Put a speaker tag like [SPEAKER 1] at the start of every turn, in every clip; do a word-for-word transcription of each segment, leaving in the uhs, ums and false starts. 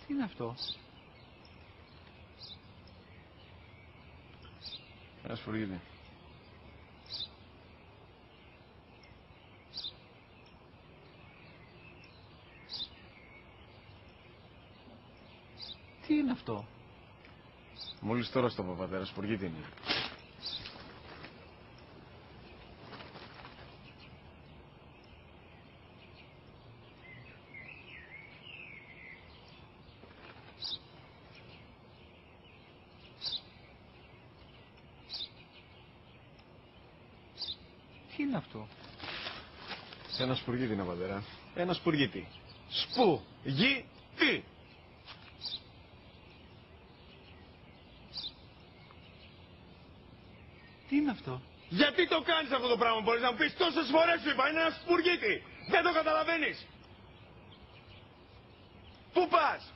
[SPEAKER 1] Τι είναι αυτό?
[SPEAKER 2] Ένα σφουργίτη.
[SPEAKER 1] Τι είναι αυτό?
[SPEAKER 2] Μόλις τώρα στο πατέρα, σφουργίτη είναι.
[SPEAKER 1] Τι είναι αυτό?
[SPEAKER 2] Ένα σπουργίτη είναι, πατέρα. Ένα σπουργίτη. Σπου, γη, τι.
[SPEAKER 1] Τι είναι αυτό?
[SPEAKER 2] Γιατί το κάνεις αυτό το πράγμα, μπορείς να μου πεις? Τόσες φορές σου είπα, είναι ένα σπουργίτη. Δεν το καταλαβαίνεις. Πού πας?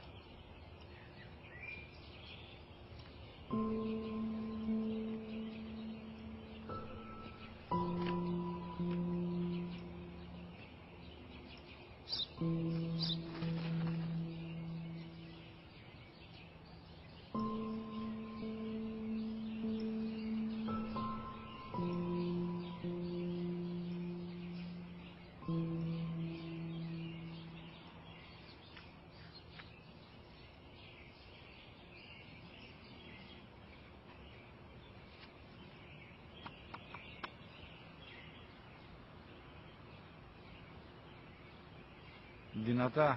[SPEAKER 1] Δυνατά.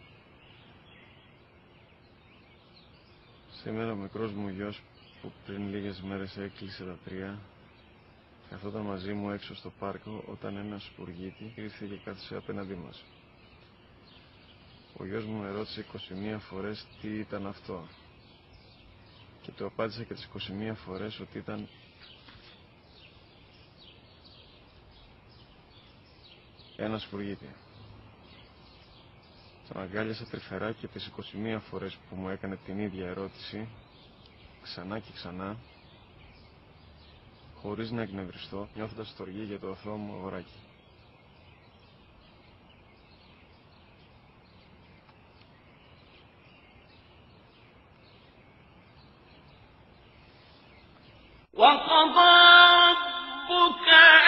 [SPEAKER 2] Σήμερα ο μικρός μου γιος που πριν λίγες μέρες έκλεισε τα τρία καθόταν μαζί μου έξω στο πάρκο όταν ένα σπουργίτη ήρθε και κάθισε απέναντί μας. Ο γιος μου με ρώτησε είκοσι μία φορές τι ήταν αυτό και του απάντησα και τις είκοσι μία φορές ότι ήταν ένα σπουργίτη. Τον αγκάλιασα τρυφερά και τις είκοσι μία φορές που μου έκανε την ίδια ερώτηση, ξανά και ξανά, χωρίς να εκνευριστώ, νιώθοντας στοργή για το αθώο μου αγοράκι.
[SPEAKER 3] وقضى ربك